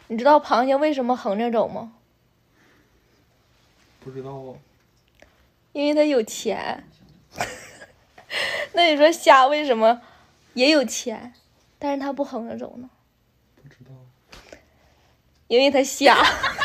你知道螃蟹为什么横着走吗？ 不知道啊。 因为它有钱。那你说虾为什么也有钱，但是它不横着走呢？ 不知道。 因为它瞎。